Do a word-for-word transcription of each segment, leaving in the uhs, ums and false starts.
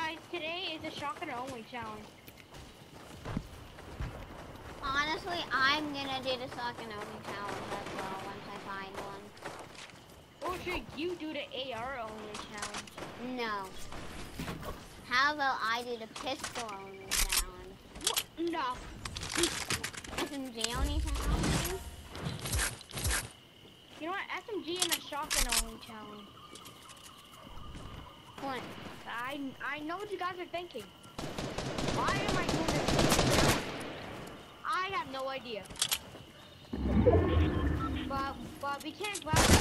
guys, today is a shotgun only challenge. Honestly, I'm gonna do the shotgun only challenge as well once I find one. Or should you do the A R only challenge? No. How about I do the pistol only challenge? What? No. S M G only challenge? You know what? S M G and a shotgun only challenge. What? I I know what you guys are thinking. Why am I doing this? I have no idea. But but we can't grab it.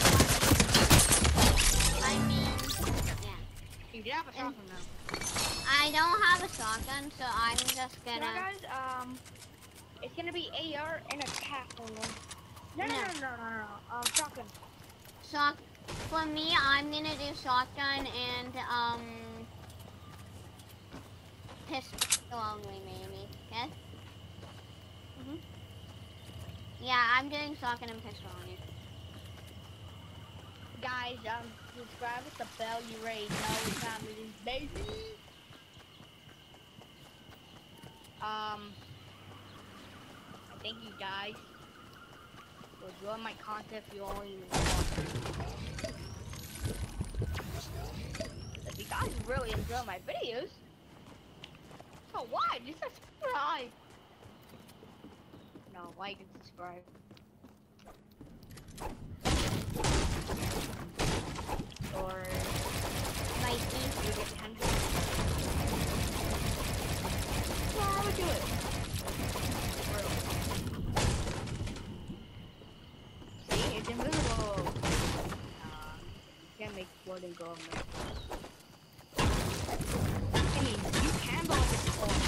I mean, yeah. You do have a shotgun now. I don't have a shotgun, so I'm just gonna. You know, guys, um, it's gonna be A R and a tac only. No, no, no, no, no, no, no. Um, shotgun. Shot. For me, I'm gonna do shotgun and um pistol only, maybe. Yes. Mhm. Yeah, I'm doing shotgun and pistol only. Guys, um, subscribe with the bell. You already know what time it is, baby. Um, thank you guys for enjoying my content. If you only if you guys really enjoy my videos, so why just subscribe? No, like and subscribe. Or Like you get ten. So I would do it. See, it's invisible. Uh, can't make wood and go on there. I mean, you can go with the phone.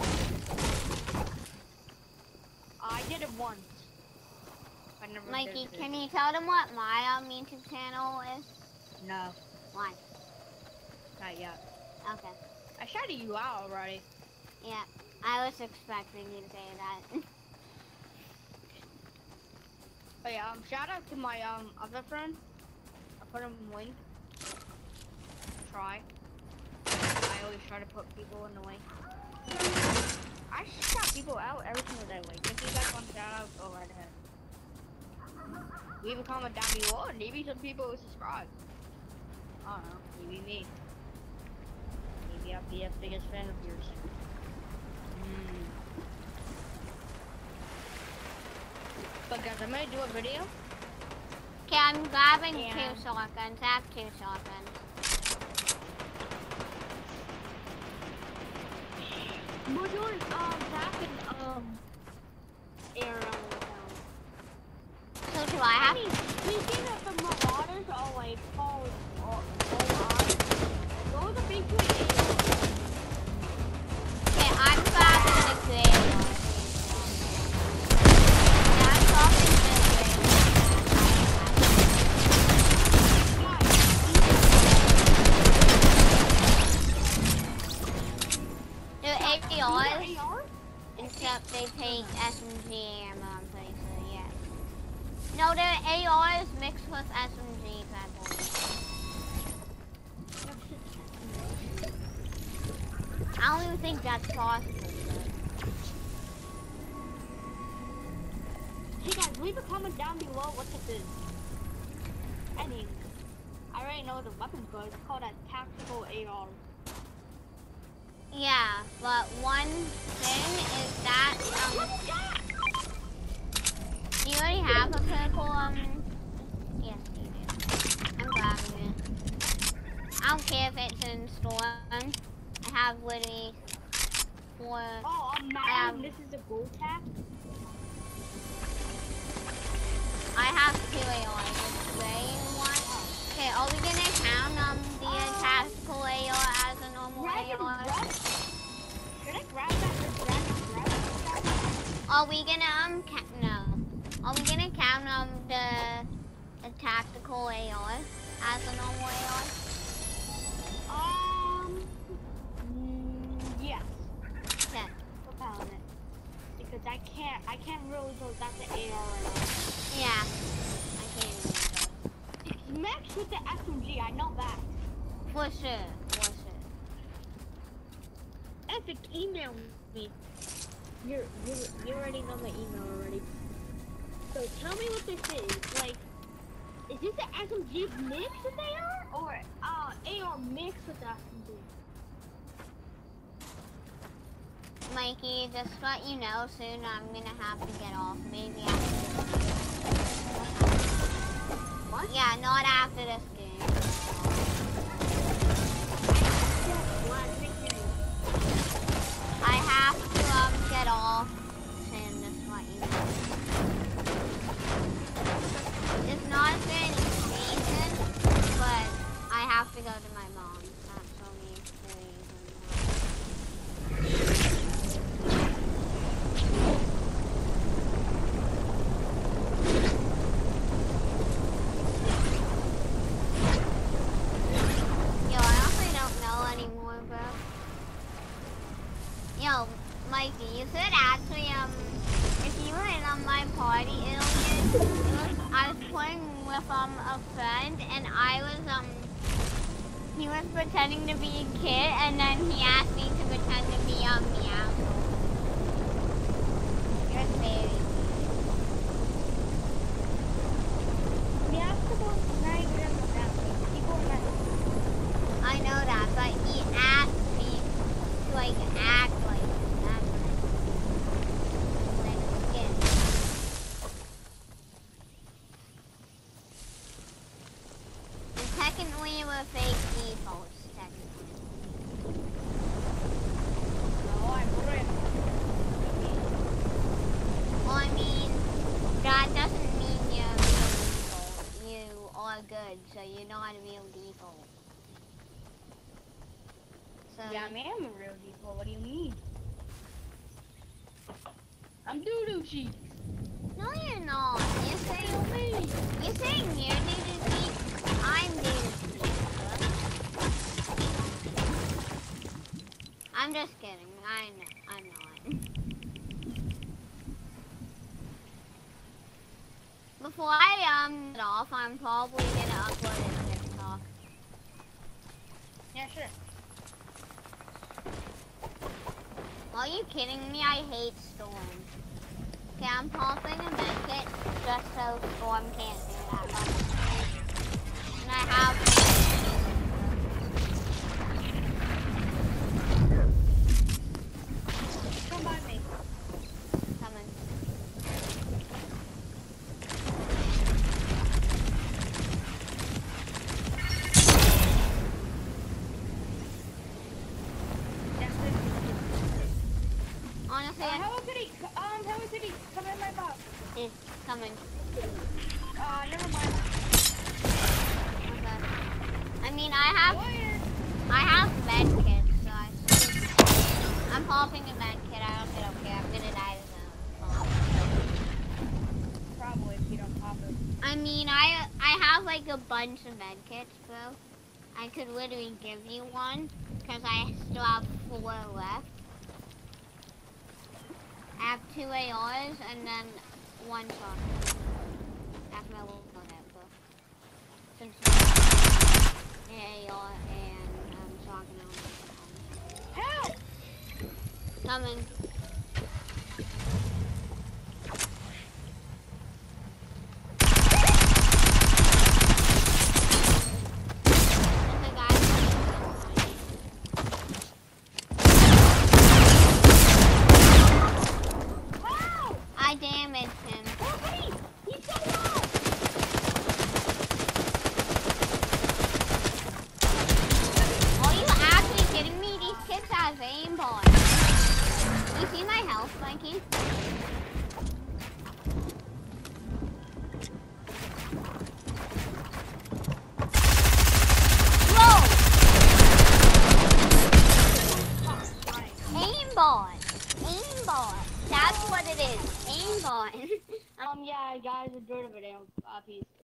I did it once. I never Mikey, did can it. you tell them what my um, YouTube channel is? No, Why? not yet. Okay. I shouted you out already. Yeah, I was expecting you to say that. But yeah, um, shout out to my um other friend. I put him in link. Try. I always try to put people in the link. I shout people out every single day. Like, if you guys want shout out, go right ahead. Leave a comment down below, and maybe some people will subscribe. I don't know. Maybe me. Maybe I'll be a biggest fan of yours. Mm. But guys, I'm gonna do a video. Okay, I'm grabbing Yeah. two shotguns. I have two shotguns. We're doing um back in um air um, So do I I have? mean, we see that the marauders are like all all all on. Those are basically A R. Okay, I'm grabbing the gray one. Yeah, I'm grabbing the gray one. They're A Rs, except they take S M G ammo, I'm pretty sure, yeah. No, they're A Rs mixed with S M Gs, I believe. I don't even think that's possible. Hey guys, leave a comment down below what this is. I mean, I already know the weapons, but it's called a tactical A R. Yeah, but one thing is that, um, What's that? do you already have a critical, um, yes, you do. I'm grabbing it. I don't care if it's in store. I have literally four, Oh, I'm mad. Um, This is a gold tap. I have two A Rs, the gray one. Okay, are we gonna count, um, the uh, tactical A R as a normal Grab A and R? grab. Should I grab that or grab and grab that? Are we gonna, um, ca no. Are we gonna count, um, the, the tactical A R as a normal A R? Um, mm, yes. Okay. Propelling it. Because I can't, I can't really go back to A R right now. Yeah. I can't even It's mixed with the S M G, I know that. For sure. For sure. Epic, email me. You're, you you already know my email already. So tell me what this is. Like, is this the S M G mix with A R? Or uh, A R mix with S M G? Mikey, just to let you know, soon I'm gonna have to get off. Maybe after this game. What? Yeah, not after this game. I have to um get off soon, just to let you know. It's not for any reason, but I have to go to my mom's. That's only the reason. Yo, I honestly don't know anymore, bro. Yo, Mikey, you should actually, um, if you were in on my party earlier, it was, I was playing with, um, a friend, and I was, um, he was pretending to be a kid, and then he asked me to pretend to be, um, Meow. You're very weird. I know that, but he asked me to, like, act like it. That's what I like skin. And technically, we're fake defaults, technically. No, I'm ripped. Well, I mean, that doesn't mean you're a real default. You are good, so you're not a real default. So, Yeah, I am a real default. What do you mean? I'm doo-doo cheeks. no, you're not. You're saying me. You're saying you're doo-doo cheeks. I'm doo-doo cheeks. I'm just kidding. I know. I'm not. Before I um get off, I'm probably gonna upload it to TikTok. Yeah, sure. Are you kidding me? I hate Storm. Okay, I'm popping a medkit just so Storm can't do that. And I have. Come by me. Coming. Honestly, Uh, I- Hello Kitty, um, Hello Kitty, come in my box. eh, coming. Uh, never mind. Okay. I mean, I have, Lawyer. I have medkits, so I should. I'm popping a medkit. I don't get okay. I'm gonna die to them. Probably if you don't pop it. I mean, I, I have like a bunch of medkits, bro. I could literally give you one because I still have four left. I have two A Rs and then one shotgun. That's my little whatever. Since A R and um, shotgun. Help! Coming. There's a guy. Help! I damaged him. Oh, Kitty, he's so low. Are you actually kidding me? These kids have aimbot. You see my health, Mikey? Whoa! Aimbot. Aimbot. That's what it is. Aimbot. Um, yeah, guys, enjoyed the video. Uh, peace.